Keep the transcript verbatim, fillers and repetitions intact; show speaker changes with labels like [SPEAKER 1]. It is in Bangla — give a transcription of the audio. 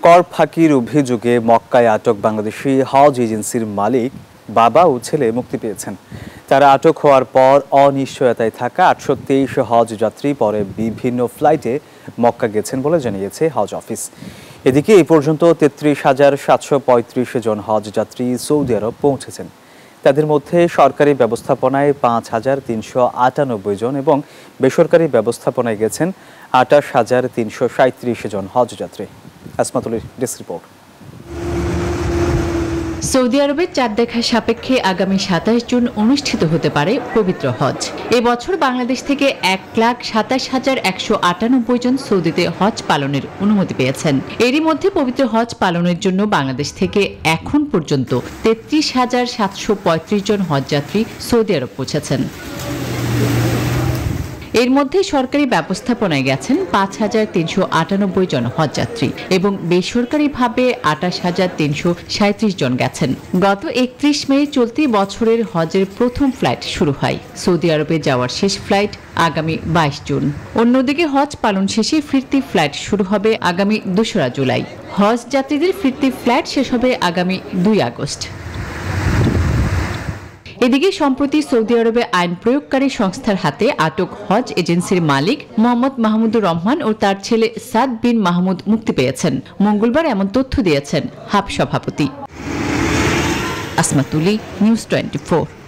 [SPEAKER 1] কর ফাঁকির অভিযোগে মক্কায় আটক বাংলাদেশি হজ এজেন্সির মালিক বাবা ও ছেলে মুক্তি পেয়েছেন। তারা আটক হওয়ার পর অনিশ্চয়তায় থাকা আটশো তেইশ হজ যাত্রী পরে বিভিন্ন ফ্লাইটে মক্কা গেছেন বলে জানিয়েছে হজ অফিস। এদিকে এই পর্যন্ত তেত্রিশ হাজার সাতশো পঁয়ত্রিশ জন হজ যাত্রী সৌদি আরব পৌঁছেছেন। তাদের মধ্যে সরকারি ব্যবস্থাপনায় পাঁচ হাজার তিনশো আটানব্বই জন এবং বেসরকারি ব্যবস্থাপনায় গেছেন আটাশ হাজার তিনশো সাঁত্রিশ জন হজ যাত্রী। আসমাতুলের ডেস্ক রিপোর্ট।
[SPEAKER 2] সৌদি আরবের চাঁদ দেখা সাপেক্ষে আগামী সাতাশ জুন অনুষ্ঠিত হতে পারে পবিত্র হজ। এবছর বাংলাদেশ থেকে এক লাখ সাতাশ হাজার একশো আটানব্বই জন সৌদিতে হজ পালনের অনুমতি পেয়েছেন। এরই মধ্যে পবিত্র হজ পালনের জন্য বাংলাদেশ থেকে এখন পর্যন্ত তেত্রিশ হাজার সাতশো পঁয়ত্রিশ জন হজযাত্রী সৌদি আরব পৌঁছেছেন। এর মধ্যে সরকারি ব্যবস্থাপনায় গেছেন পাঁচ হাজার তিনশো আটানব্বই জন হজযাত্রী এবং বেসরকারিভাবে আটাশ হাজার তিনশো সাঁত্রিশ জন গেছেন। গত একত্রিশ মে চলতি বছরের হজের প্রথম ফ্লাইট শুরু হয়। সৌদি আরবে যাওয়ার শেষ ফ্লাইট আগামী বাইশ জুন। অন্যদিকে হজ পালন শেষে ফিরতি ফ্লাইট শুরু হবে আগামী দোসরা জুলাই। হজ যাত্রীদের ফিরতি ফ্লাইট শেষ হবে আগামী দুই আগস্ট। এদিকে সম্প্রতি সৌদি আরবে আইন প্রয়োগকারী সংস্থার হাতে আটক হজ এজেন্সির মালিক মোহাম্মদ মাহমুদুর রহমান ও তার ছেলে সাদ বিন মাহমুদ মুক্তি পেয়েছেন। মঙ্গলবার এমন তথ্য দিয়েছেন হাব সভাপতি। আসমাতুলি, নিউজ টোয়েন্টি ফোর।